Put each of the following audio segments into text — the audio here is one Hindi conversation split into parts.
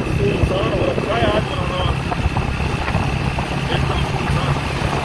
सुनसान हो रखा है आज बनाना एकदम सुनसान।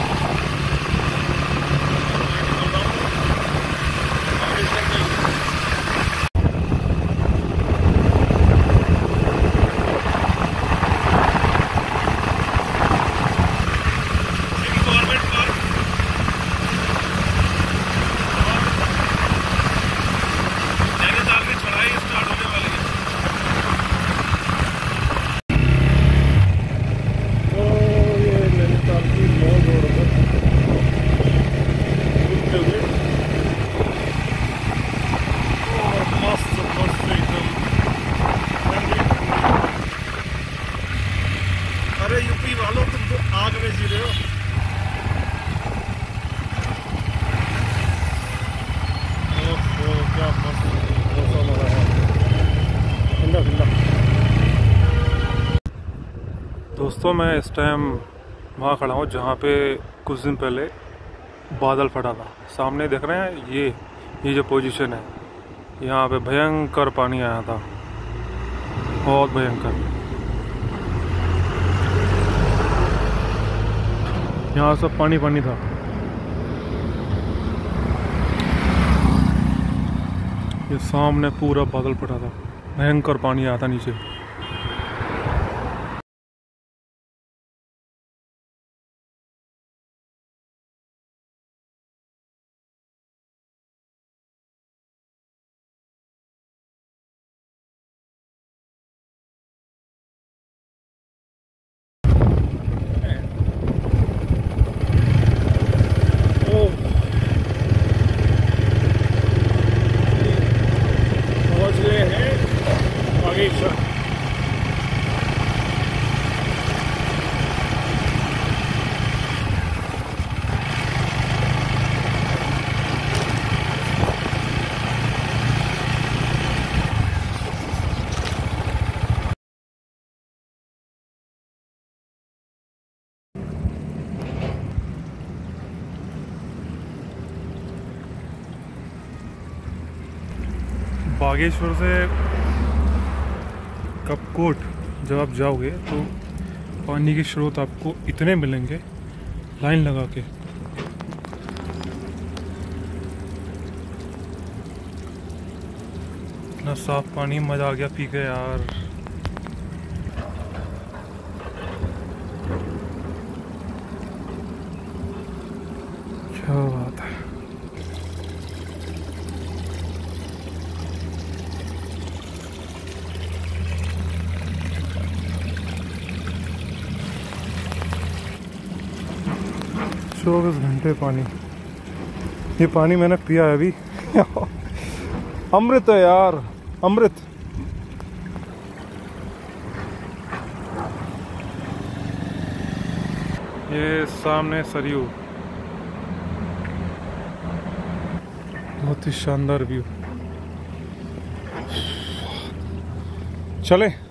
अरे यूपी वालों तुम तो आग में जी रहे हो। क्या मस्त मौसम हो रहा है, ठंडा ठंडा। दोस्तों मैं इस टाइम वहाँ खड़ा हूँ जहाँ पे कुछ दिन पहले बादल फटा था। सामने देख रहे हैं ये जो पोजीशन है, यहाँ पे भयंकर पानी आया था, बहुत भयंकर। यहाँ सब पानी पानी था। ये सामने पूरा बादल फटा था, भयंकर पानी आया था नीचे। बागेश्वर से कपकोट जब आप जाओगे तो पानी के स्रोत आपको इतने मिलेंगे लाइन लगा के। इतना साफ पानी, मजा आ गया पी के यार। क्या बात है। चौबीस घंटे पानी, ये पानी मैंने पिया है अभी। अमृत है यार, अमृत। ये सामने सरयू, बहुत ही शानदार व्यू। चले।